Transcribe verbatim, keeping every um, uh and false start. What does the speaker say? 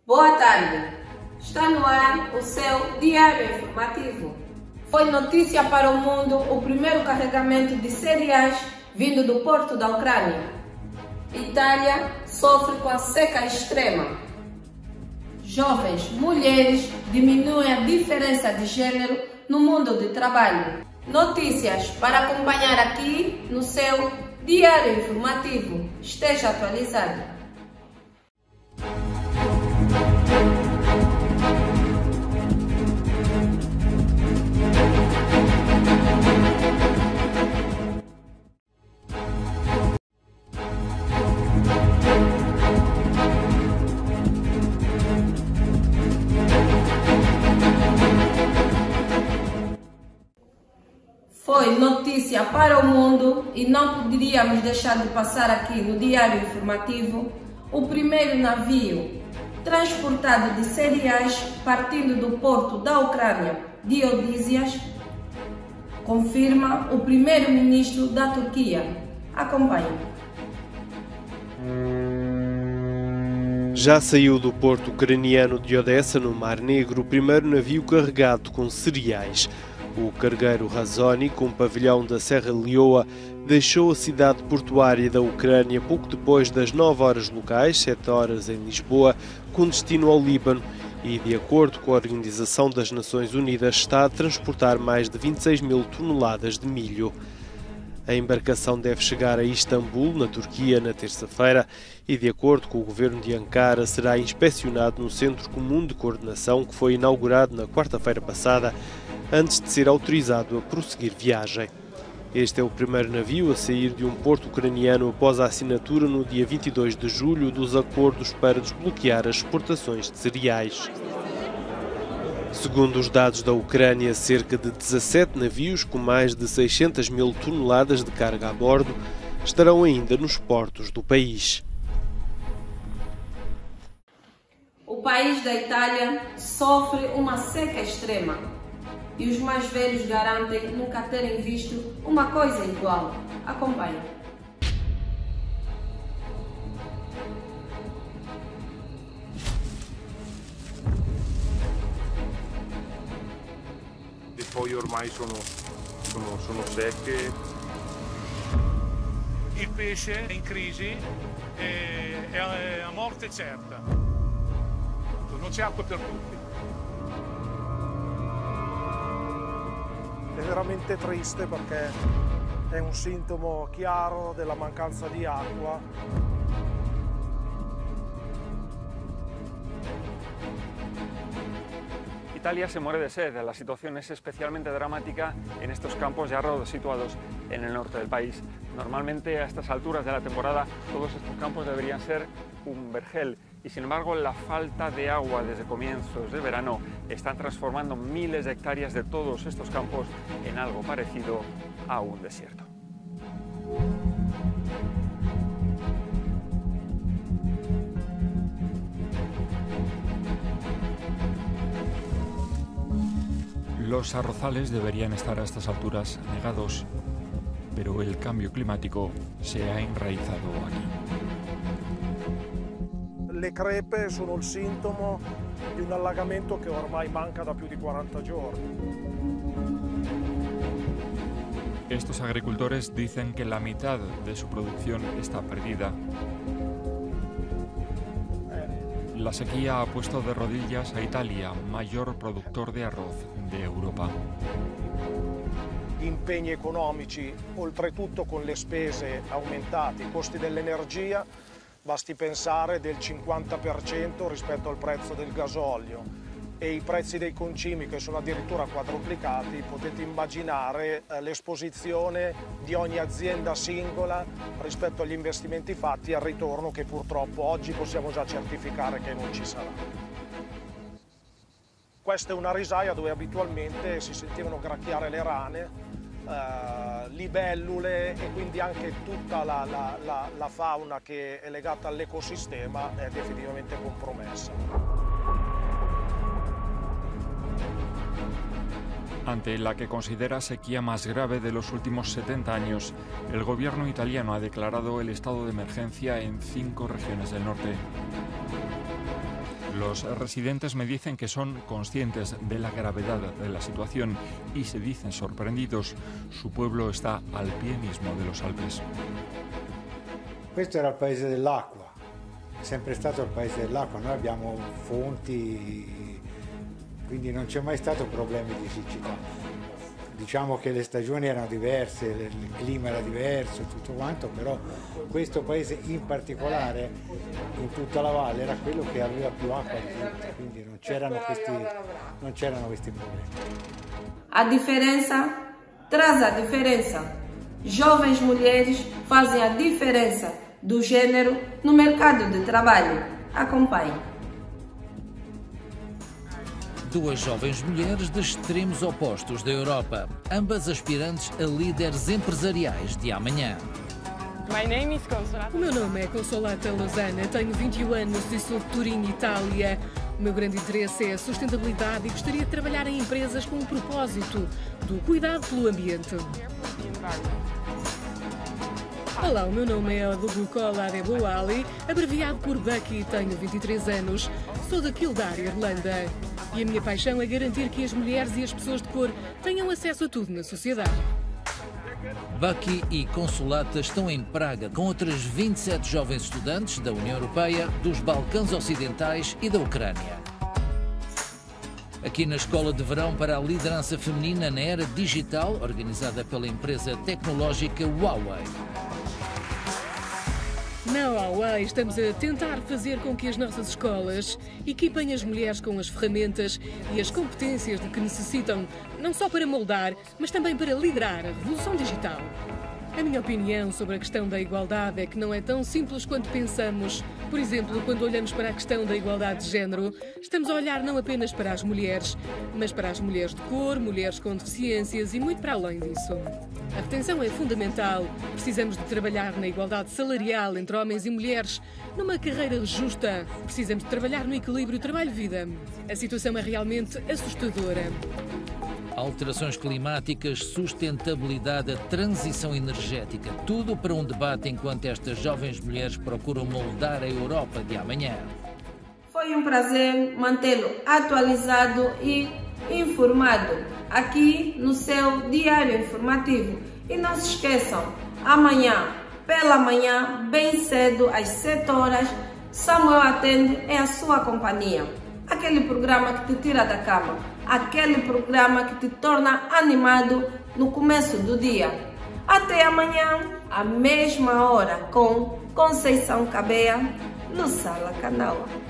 Boa tarde, está no ar o seu Diário Informativo. Foi notícia para o mundo o primeiro carregamento de cereais vindo do porto da Ucrânia. Itália sofre com a seca extrema. Jovens mulheres diminuem a diferença de gênero no mundo de trabalho. Notícias para acompanhar aqui no seu Diário Informativo. Esteja atualizado. Foi notícia para o mundo e não poderíamos deixar de passar aqui no Diário Informativo o primeiro navio transportado de cereais partindo do porto da Ucrânia de Odísias, confirma o primeiro-ministro da Turquia. Acompanhe. Já saiu do porto ucraniano de Odessa, no Mar Negro, o primeiro navio carregado com cereais. O cargueiro Razoni, com pavilhão da Serra Leoa, deixou a cidade portuária da Ucrânia pouco depois das nove horas locais, sete horas em Lisboa, com destino ao Líbano e, de acordo com a Organização das Nações Unidas, está a transportar mais de vinte e seis mil toneladas de milho. A embarcação deve chegar a Istambul, na Turquia, na terça-feira e, de acordo com o governo de Ankara, será inspecionado no Centro Comum de Coordenação que foi inaugurado na quarta-feira passada, antes de ser autorizado a prosseguir viagem. Este é o primeiro navio a sair de um porto ucraniano após a assinatura no dia vinte e dois de julho dos acordos para desbloquear as exportações de cereais. Segundo os dados da Ucrânia, cerca de dezassete navios com mais de seiscentas mil toneladas de carga a bordo estarão ainda nos portos do país. O país da Itália sofre uma seca extrema. E os mais velhos garantem nunca terem visto uma coisa igual. Acompanhe. Le foglie ormai sono, sono, sono secche. Il pesce è in crisi, è, è a morte certa. Non c'è acqua per tutti. È veramente triste perché è un sintomo chiaro della mancanza di acqua. Italia se muere de sed. La situación es especialmente dramática en estos campos de arroz situados en el norte del país. Normalmente a estas alturas de la temporada todos estos campos deberían ser un vergel y sin embargo la falta de agua desde comienzos de verano está transformando miles de hectáreas de todos estos campos en algo parecido a un desierto. Los arrozales deberían estar a estas alturas anegados, pero el cambio climático se ha enraizado aquí. Le crepe sono il sintomo di un allagamento che ormai manca da più di quaranta giorni. Estos agricultores dicen que la mitad de su producción está perdida. La sequía ha puesto de rodillas a Italia, mayor productor de arroz de Europa. Gli impegni economici, oltretutto con le spese aumentate, i costi dell'energia, basti pensare del cinquanta per cento rispetto al prezzo del gasolio e i prezzi dei concimi che sono addirittura quadruplicati, potete immaginare eh, l'esposizione di ogni azienda singola rispetto agli investimenti fatti e al ritorno che purtroppo oggi possiamo già certificare che non ci sarà. Questa è una risaia dove abitualmente si sentivano gracchiare le rane, eh, libellule e quindi anche tutta la, la, la, la fauna che è legata all'ecosistema è definitivamente compromessa. Ante la que considera sequía más grave de los últimos setenta años, el gobierno italiano ha declarado el estado de emergencia en cinco regiones del norte. Los residentes me dicen que son conscientes de la gravedad de la situación y se dicen sorprendidos. Su pueblo está al pie mismo de los Alpes. Questo era il paese dell'acqua, è sempre stato il paese dell'acqua, noi abbiamo fonti, quindi non c'è mai stato problemi di siccità. Diciamo che le stagioni erano diverse, il clima era diverso, tutto quanto, però questo paese in particolare, in tutta la valle, era quello che aveva più acqua di tutti, quindi non c'erano questi, non c'erano questi problemi. A diferença traz a diferença. Jovens mulheres fazem a diferença do gênero no mercado de trabalho. Acompanhe. Duas jovens mulheres de extremos opostos da Europa, ambas aspirantes a líderes empresariais de amanhã. O meu nome é Consolata Lozana, tenho vinte e um anos e sou de Turim, Itália. O meu grande interesse é a sustentabilidade e gostaria de trabalhar em empresas com o propósito do cuidado pelo ambiente. Olá, o meu nome é Odubukola Adeboali, abreviado por Bucky, tenho vinte e três anos, sou da Kildare, Irlanda. E a minha paixão é garantir que as mulheres e as pessoas de cor tenham acesso a tudo na sociedade. Bucky e Consolata estão em Praga com outras vinte e sete jovens estudantes da União Europeia, dos Balcãs Ocidentais e da Ucrânia. Aqui na Escola de Verão para a Liderança Feminina na Era Digital, organizada pela empresa tecnológica Huawei. Na Huawei estamos a tentar fazer com que as nossas escolas equipem as mulheres com as ferramentas e as competências de que necessitam, não só para moldar, mas também para liderar a revolução digital. A minha opinião sobre a questão da igualdade é que não é tão simples quanto pensamos. Por exemplo, quando olhamos para a questão da igualdade de género, estamos a olhar não apenas para as mulheres, mas para as mulheres de cor, mulheres com deficiências e muito para além disso. A retenção é fundamental. Precisamos de trabalhar na igualdade salarial entre homens e mulheres, numa carreira justa. Precisamos de trabalhar no equilíbrio trabalho-vida. A situação é realmente assustadora. Alterações climáticas, sustentabilidade, a transição energética, tudo para um debate enquanto estas jovens mulheres procuram moldar a Europa de amanhã. Foi um prazer mantê-lo atualizado e informado aqui no seu Diário Informativo. E não se esqueçam, amanhã, pela manhã, bem cedo, às sete horas, Samuel Atende é a sua companhia. Aquele programa que te tira da cama, aquele programa que te torna animado no começo do dia. Até amanhã, à mesma hora, com Conceição Cabea, no Sala Canal.